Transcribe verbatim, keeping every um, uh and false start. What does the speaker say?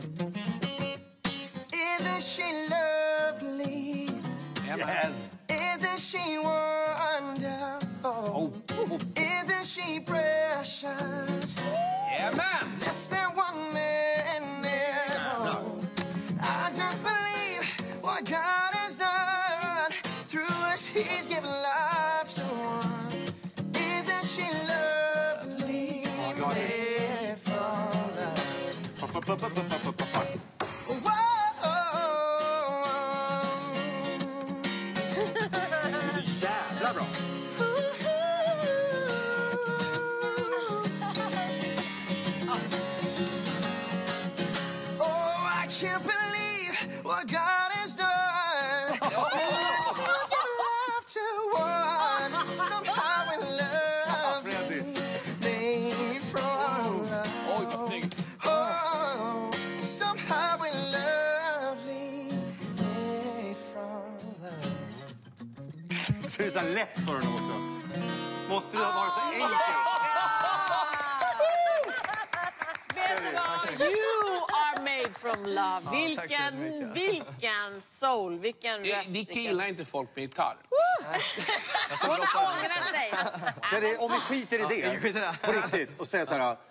Isn't she lovely? Yes. Isn't she wonderful? Oh. Isn't she precious? Yeah, man. Less than one minute. Oh. I don't believe what God has done. Through us, He's given life to one. Isn't she lovely? Made from love. Whoa. Jävla bra. Oh, I can't believe what God has done. She's given life to one. Somehow in love, made from love. Oj, vad snyggt. Oh, somehow in lovely, made from love. Så det är så här lätt för honom också. Måste det vara så enkelt? Vet du vad? You are made from love. Vilken, vilken soul, vilken röst. Ni killar inte folk med gitarr. Hon ångrar sig. Så är det, om vi skiter i det, på riktigt, och säger så här...